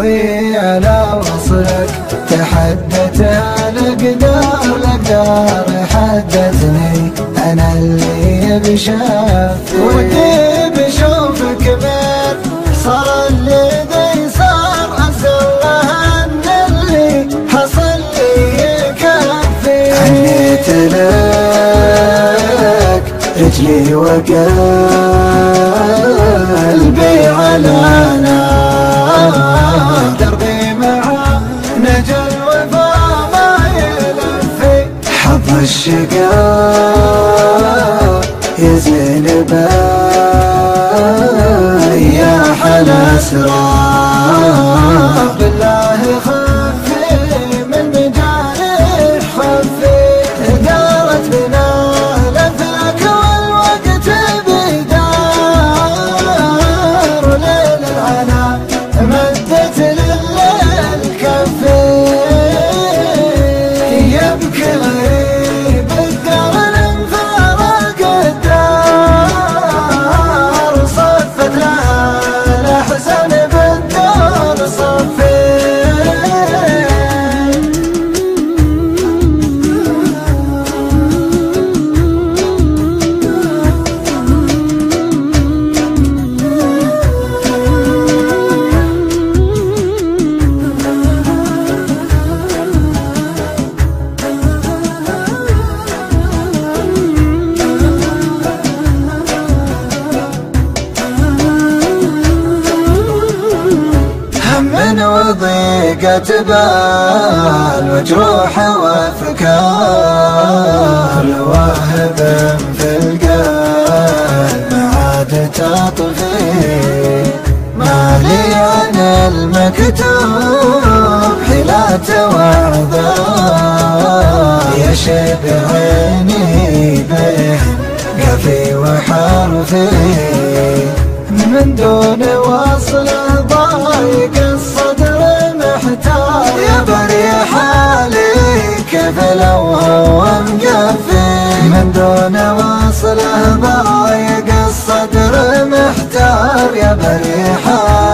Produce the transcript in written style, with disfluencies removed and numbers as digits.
قلبي على وصلك، تحدت الأقدار حدتني أنا اللي بشافي، ودي بشوفك بين صار الذي صار، عسى الله أن اللي حصل لي يكفي. حنيت لك رجلي وقلبي على نار، دربي مع نجل وفا ما يلفي، حظ الشقاء يا زينبا يا حلا سراب، بالله خفي من مجارح خفي، دارت بنا لفلك والوقت بدار، ليل العنا مدت لليل كفي، يبكي غريب الدار انفرق الدار، صفت لها الأحزان بالدار صفي. هم وضيقة بال وجروح وافكار، واهب في القلب ما عاد تطفي، ما لي عن المكتوب حيلات واعذار، يشبه عيني بين قفي وحرفي، من دون وصل ضايق الصدر محتار، يا بري حالي كيف لو هو مقفي، من دون وصل ضايق الصدر محتار، يا بري حالي